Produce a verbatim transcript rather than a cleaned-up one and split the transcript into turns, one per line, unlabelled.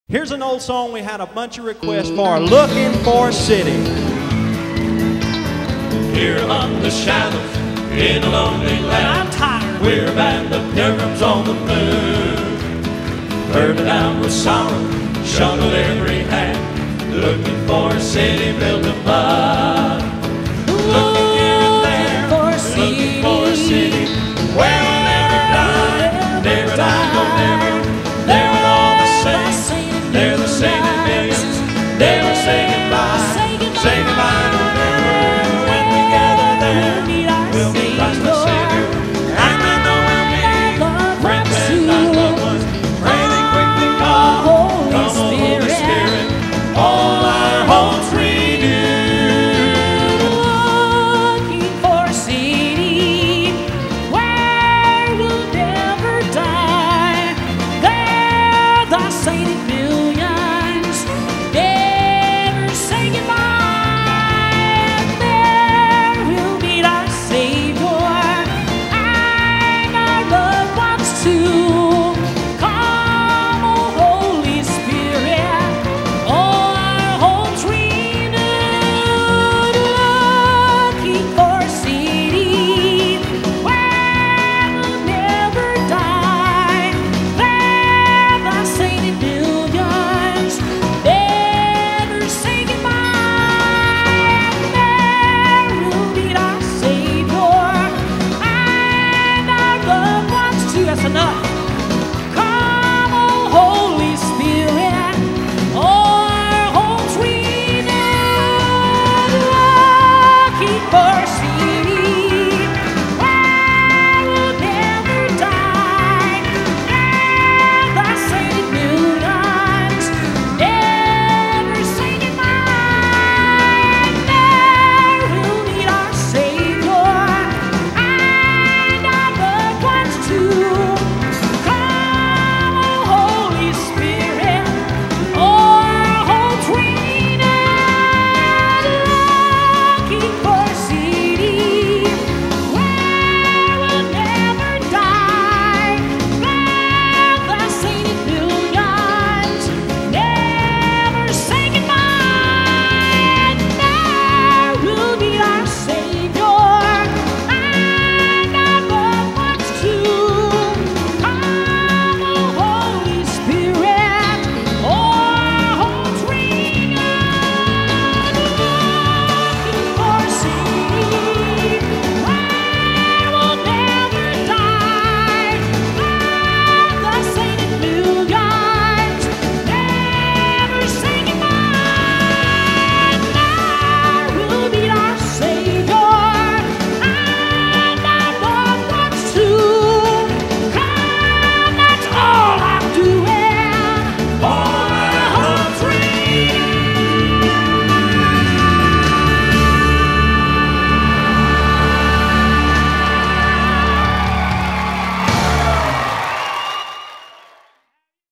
Here's an old song we had a bunch of requests for, Looking for a City.
Here among the shadows, in a lonely land,
I'm tired.
we're a band of pilgrims on the move. Burdened down with sorrow, shown on every hand, looking for a city built of love.